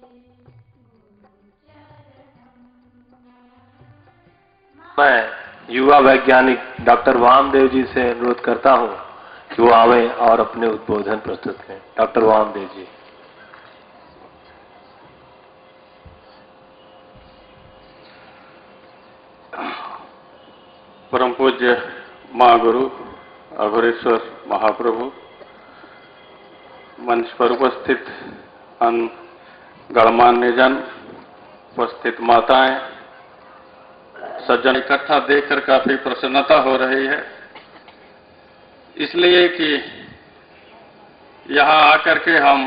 मैं युवा वैज्ञानिक डॉक्टर वामदेव जी से अनुरोध करता हूं कि वो आवे और अपने उद्बोधन प्रस्तुत करें। डॉक्टर वामदेव जी। परम पूज्य महागुरु अघोरेश्वर महाप्रभु, मंच पर उपस्थित अन्य गणमान्य जन, उपस्थित माताएं, सज्जन इकट्ठा देखकर काफी प्रसन्नता हो रही है, इसलिए कि यहां आकर के हम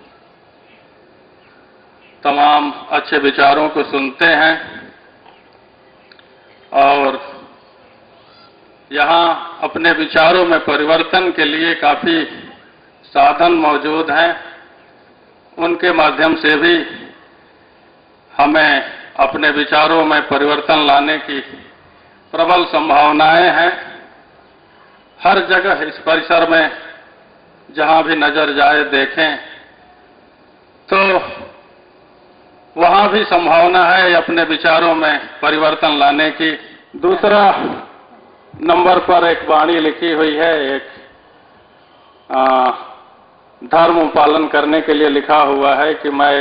तमाम अच्छे विचारों को सुनते हैं और यहां अपने विचारों में परिवर्तन के लिए काफी साधन मौजूद हैं। उनके माध्यम से भी हमें अपने विचारों में परिवर्तन लाने की प्रबल संभावनाएं हैं। हर जगह इस परिसर में जहां भी नजर जाए देखें तो वहां भी संभावना है अपने विचारों में परिवर्तन लाने की। दूसरा नंबर पर एक वाणी लिखी हुई है, एक धर्म पालन करने के लिए लिखा हुआ है कि मैं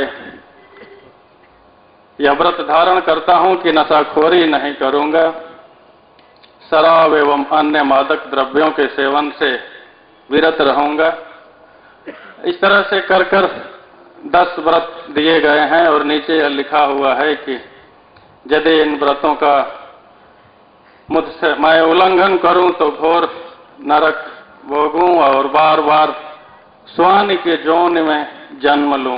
यह व्रत धारण करता हूं कि नशाखोरी नहीं करूंगा, शराब एवं अन्य मादक द्रव्यों के सेवन से विरत रहूंगा। इस तरह से कर 10 व्रत दिए गए हैं और नीचे लिखा हुआ है कि यदि इन व्रतों का मुझसे मैं उल्लंघन करूं तो घोर नरक भोगूं और बार बार स्वान के जोन में जन्म लूं।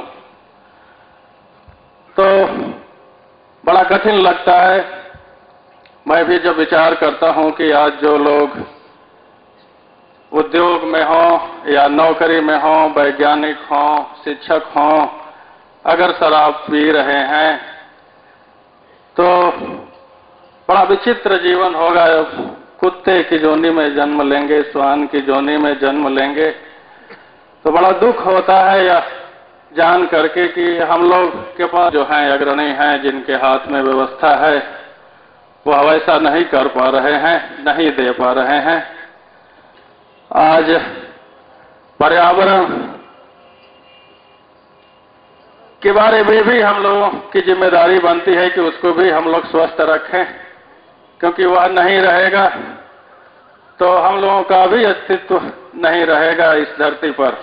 तो बड़ा कठिन लगता है। मैं भी जब विचार करता हूं कि आज जो लोग उद्योग में हों या नौकरी में हों, वैज्ञानिक हों, शिक्षक हों, अगर शराब पी रहे हैं तो बड़ा विचित्र जीवन होगा। कुत्ते की जोनी में जन्म लेंगे, श्वान की जोनी में जन्म लेंगे, तो बड़ा दुख होता है या जान करके कि हम लोग के पास जो हैं अग्रणी हैं, जिनके हाथ में व्यवस्था है, वो वैसा नहीं कर पा रहे हैं, नहीं दे पा रहे हैं। आज पर्यावरण के बारे में भी हम लोगों की जिम्मेदारी बनती है कि उसको भी हम लोग स्वस्थ रखें, क्योंकि वह नहीं रहेगा तो हम लोगों का भी अस्तित्व नहीं रहेगा इस धरती पर।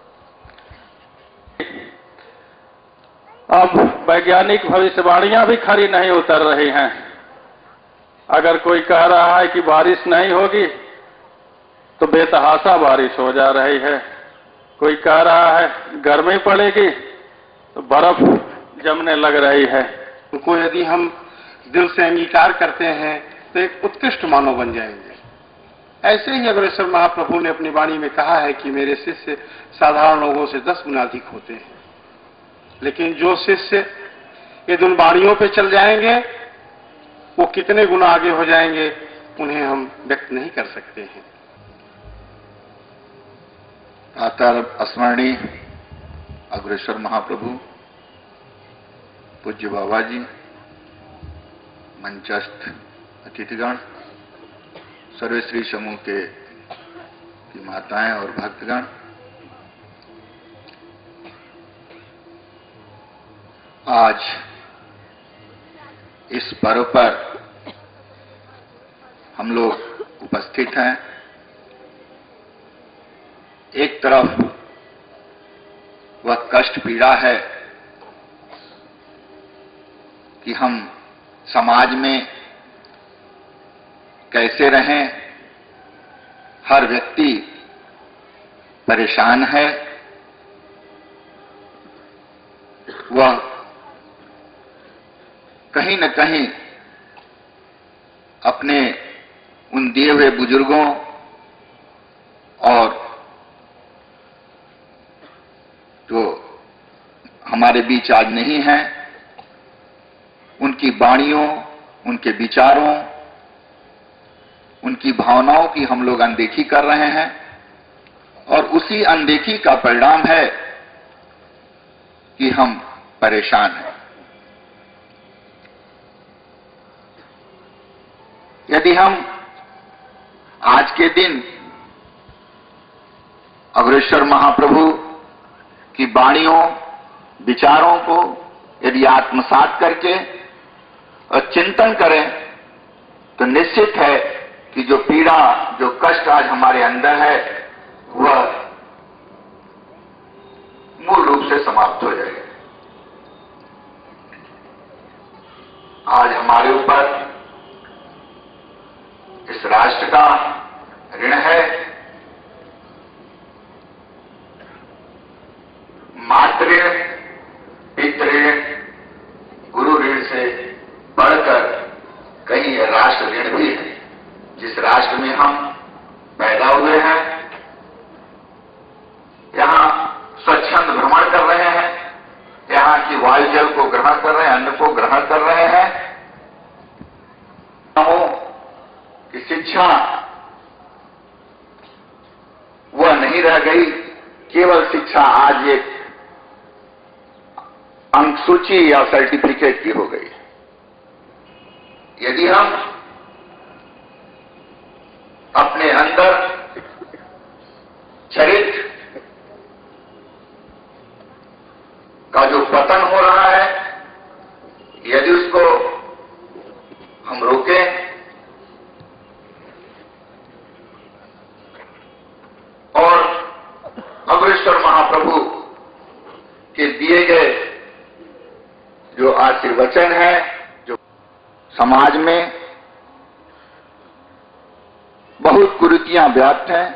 अब वैज्ञानिक भविष्यवाणियां भी खरी नहीं उतर रही हैं। अगर कोई कह रहा है कि बारिश नहीं होगी तो बेतहाशा बारिश हो जा रही है। कोई कह रहा है गर्मी पड़ेगी तो बर्फ जमने लग रही है। उनको यदि हम दिल से अंगीकार करते हैं तो एक उत्कृष्ट मानव बन जाएंगे। ऐसे ही अग्रसर महाप्रभु ने अपनी वाणी में कहा है कि मेरे शिष्य साधारण लोगों से 10 गुना अधिक होते हैं, लेकिन जो शिष्य यदि उन वाणियों पे चल जाएंगे वो कितने गुना आगे हो जाएंगे उन्हें हम व्यक्त नहीं कर सकते हैं। स्मरणीय अग्रसर महाप्रभु, पूज्य बाबा जी, मंचस्थ अतिथिगण, सर्वश्री समूह की माताएं और भक्तगण, आज इस पर्व पर हम लोग उपस्थित हैं। एक तरफ वह कष्ट पीड़ा है कि हम समाज में कैसे रहें, हर व्यक्ति परेशान है। वह कहीं न कहीं अपने उन दिए हुए बुजुर्गों और जो हमारे बीच आज नहीं हैं, उनकी वाणियों, उनके विचारों, उनकी भावनाओं की हम लोग अनदेखी कर रहे हैं और उसी अनदेखी का परिणाम है कि हम परेशान हैं। यदि हम आज के दिन अग्रसर महाप्रभु की वाणियों, विचारों को यदि आत्मसात करके और चिंतन करें तो निश्चित है कि जो पीड़ा, जो कष्ट आज हमारे अंदर है वह मूल रूप से समाप्त हो जाएगा। आज हमारे ऊपर इस राष्ट्र का ऋण है। मातृ ऋण, पितृ ऋण, गुरु ऋण से बढ़कर कहीं यह राष्ट्र ऋण भी है। जिस राष्ट्र में हम पैदा हुए हैं, यहां स्वच्छंद भ्रमण कर रहे हैं, यहां की वायु जल को ग्रहण कर रहे हैं, अन्न को ग्रहण कर रहे हैं, कि शिक्षा वह नहीं रह गई, केवल शिक्षा आज एक अंक सूची या सर्टिफिकेट की हो गई। यदि हम अपने अंदर चरित्र का जो पतन हो रहा है, यदि उसको हम रोकें और अग्रसर महाप्रभु के दिए गए जो आशीर्वचन है, जो समाज में बहुत कुरीतियां व्याप्त हैं,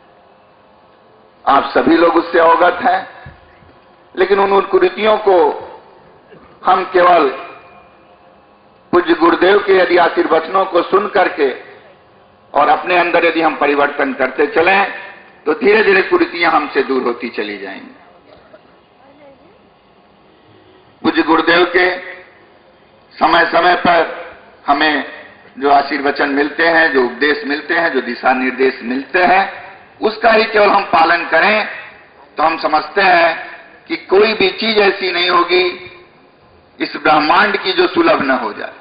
आप सभी लोग उससे अवगत हैं, लेकिन उन कुरीतियों को हम केवल पूज्य गुरुदेव के यदि आशीर्वचनों को सुन करके और अपने अंदर यदि हम परिवर्तन करते चलें तो धीरे धीरे कुरीतियां हमसे दूर होती चली जाएंगी। पूज्य गुरुदेव के समय समय पर हमें जो आशीर्वचन मिलते हैं, जो उपदेश मिलते हैं, जो दिशा निर्देश मिलते हैं, उसका ही केवल हम पालन करें तो हम समझते हैं कि कोई भी चीज ऐसी नहीं होगी इस ब्रह्मांड की जो सुलभ न हो जाए।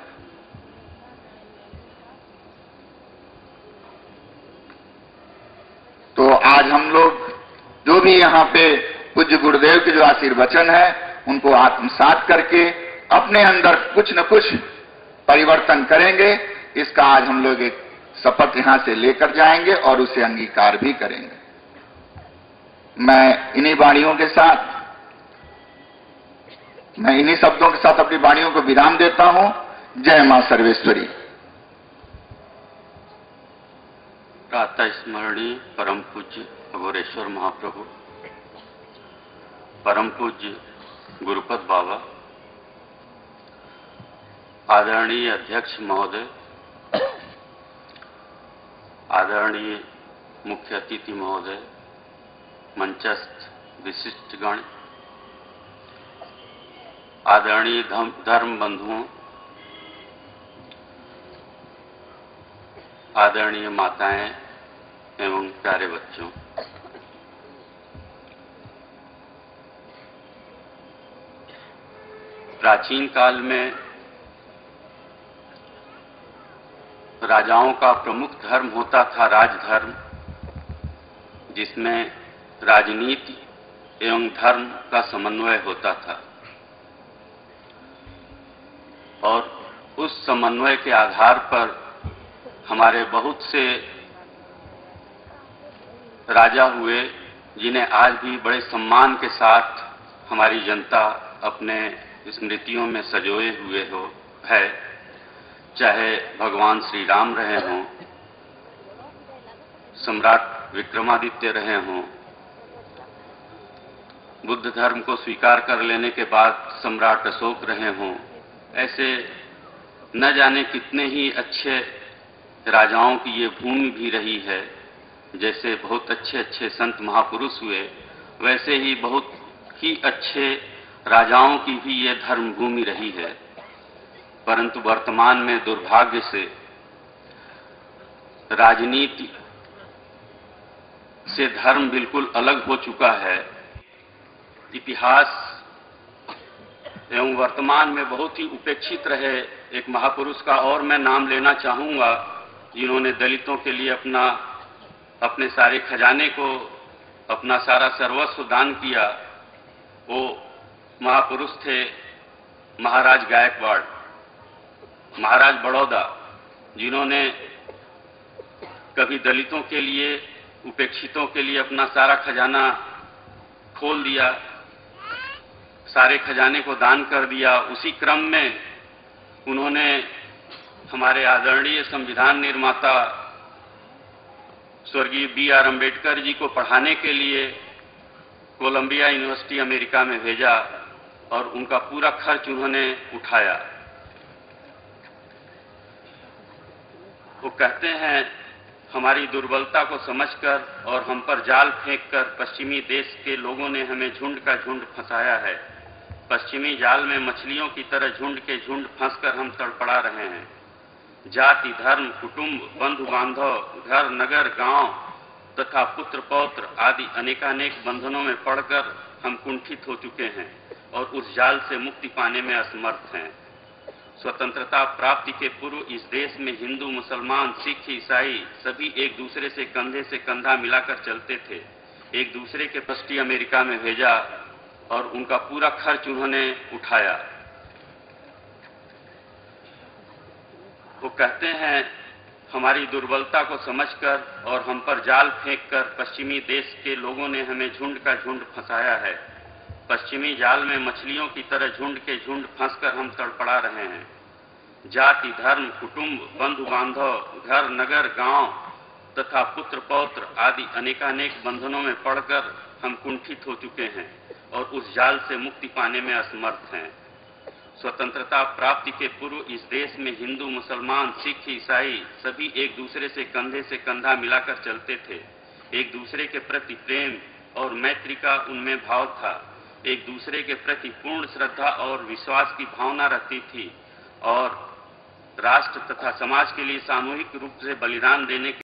तो आज हम लोग जो भी यहाँ पे पूज्य गुरुदेव के जो आशीर्वचन है उनको आत्मसात करके अपने अंदर कुछ न कुछ परिवर्तन करेंगे, इसका आज हम लोग एक शपथ यहां से लेकर जाएंगे और उसे अंगीकार भी करेंगे। मैं इन्हीं वाणियों के साथ, मैं इन्हीं शब्दों के साथ अपनी वाणियों को विराम देता हूं। जय मां सर्वेश्वरी। प्रातः स्मरणीय परम पूज्य अघोरेश्वर महाप्रभु, परम पूज्य गुरुपद बाबा, आदरणीय अध्यक्ष महोदय, आदरणीय मुख्य अतिथि महोदय, मंचस्थ विशिष्टगण, आदरणीय धर्म बंधुओं, आदरणीय माताएं एवं प्यारे बच्चों, प्राचीन काल में राजाओं का प्रमुख धर्म होता था राजधर्म, जिसमें राजनीति एवं धर्म का समन्वय होता था और उस समन्वय के आधार पर हमारे बहुत से राजा हुए, जिन्हें आज भी बड़े सम्मान के साथ हमारी जनता अपने स्मृतियों में सजोए हुए है। चाहे भगवान श्री राम रहे हों, सम्राट विक्रमादित्य रहे हों, बुद्ध धर्म को स्वीकार कर लेने के बाद सम्राट अशोक रहे हों, ऐसे न जाने कितने ही अच्छे राजाओं की ये भूमि भी रही है। जैसे बहुत अच्छे अच्छे संत महापुरुष हुए, वैसे ही बहुत ही अच्छे राजाओं की भी ये धर्म भूमि रही है। परंतु वर्तमान में दुर्भाग्य से राजनीति से धर्म बिल्कुल अलग हो चुका है। इतिहास एवं वर्तमान में बहुत ही उपेक्षित रहे एक महापुरुष का और मैं नाम लेना चाहूंगा, जिन्होंने दलितों के लिए अपने सारे खजाने को, अपना सारा सर्वस्व दान किया। वो महापुरुष थे महाराज गायकवाड़, महाराज बड़ौदा, जिन्होंने कभी दलितों के लिए, उपेक्षितों के लिए अपना सारा खजाना खोल दिया, सारे खजाने को दान कर दिया। उसी क्रम में उन्होंने हमारे आदरणीय संविधान निर्माता स्वर्गीय B.R. अम्बेडकर जी को पढ़ाने के लिए कोलंबिया यूनिवर्सिटी अमेरिका में भेजा और उनका पूरा खर्च उन्होंने उठाया। वो कहते हैं, हमारी दुर्बलता को समझकर और हम पर जाल फेंककर पश्चिमी देश के लोगों ने हमें झुंड का झुंड फंसाया है। पश्चिमी जाल में मछलियों की तरह झुंड के झुंड फंसकर हम तड़पड़ा रहे हैं। जाति, धर्म, कुटुंब, बंधु बांधव, घर, नगर, गांव तथा पुत्र पौत्र आदि अनेकानेक बंधनों में पड़कर हम कुंठित हो चुके हैं और उस जाल से मुक्ति पाने में असमर्थ हैं। स्वतंत्रता प्राप्ति के पूर्व इस देश में हिंदू, मुसलमान, सिख, ईसाई सभी एक दूसरे से कंधे से कंधा मिलाकर चलते थे। एक दूसरे के पश्चिमी अमेरिका में भेजा और उनका पूरा खर्च उन्होंने उठाया। वो कहते हैं, हमारी दुर्बलता को समझकर और हम पर जाल फेंककर पश्चिमी देश के लोगों ने हमें झुंड का झुंड फंसाया है। पश्चिमी जाल में मछलियों की तरह झुंड के झुंड फंसकर हम तड़पड़ा रहे हैं। जाति, धर्म, कुटुंब, बंधु बांधव, घर, नगर, गांव तथा पुत्र पौत्र आदि अनेकानेक बंधनों में पड़कर हम कुंठित हो चुके हैं और उस जाल से मुक्ति पाने में असमर्थ हैं। स्वतंत्रता प्राप्ति के पूर्व इस देश में हिंदू, मुसलमान, सिख, ईसाई सभी एक दूसरे से कंधे से कंधा मिलाकर चलते थे। एक दूसरे के प्रति प्रेम और मैत्री का उनमें भाव था। एक दूसरे के प्रति पूर्ण श्रद्धा और विश्वास की भावना रहती थी और राष्ट्र तथा समाज के लिए सामूहिक रूप से बलिदान देने